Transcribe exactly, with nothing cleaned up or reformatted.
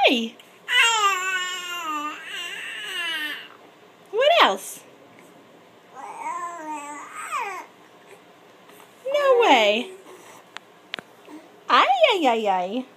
Hi. What else? No way. Ay, ay, ay, ay.